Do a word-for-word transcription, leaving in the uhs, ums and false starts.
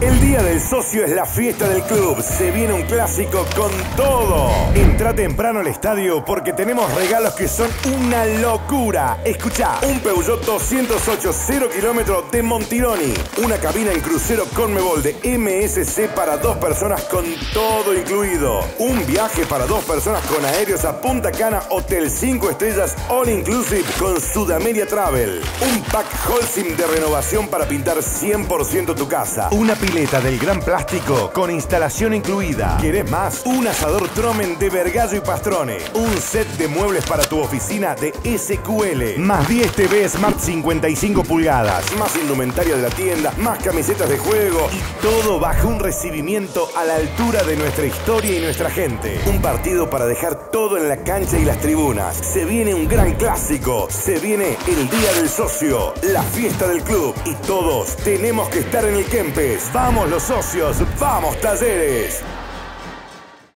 El Día del Socio es la fiesta del club. Se viene un clásico con todo. Entra temprano al estadio porque tenemos regalos que son una locura. Escuchá, un Peugeot doscientos ocho cero kilómetros de Montironi. Una cabina en crucero Conmebol de M S C para dos personas con todo incluido. Un viaje para dos personas con aéreos a Punta Cana, Hotel cinco estrellas All Inclusive con Sudameria Travel. Un pack Holcim de renovación para pintar cien por ciento tu casa. Una pileta del Gran Plástico con instalación incluida. ¿Querés más? Un asador Tromen de Vergallo y Pastrone. Un set de muebles para tu oficina de S Q L. Más diez T V Smart cincuenta y cinco pulgadas. Más indumentaria de la tienda. Más camisetas de juego. Y todo bajo un recibimiento a la altura de nuestra historia y nuestra gente. Un partido para dejar todo en la cancha y las tribunas. Se viene un gran clásico. Se viene el Día del Socio. La fiesta del club. Y todos tenemos que estar en el Kempes. ¡Vamos los socios! ¡Vamos Talleres!